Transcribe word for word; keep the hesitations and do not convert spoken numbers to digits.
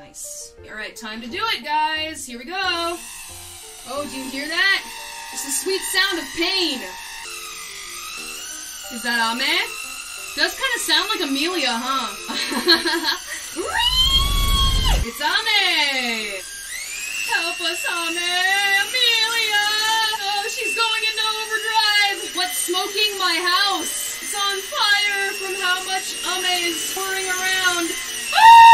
Nice. Alright, time to do it, guys! Here we go! Oh, do you hear that? It's the sweet sound of pain! Is that Ame? Does kind of sound like Amelia, huh? It's Ame! Help us, Ame! Amelia! Oh, she's going into overdrive! What's smoking my house? It's on fire from how much Ame is pouring around.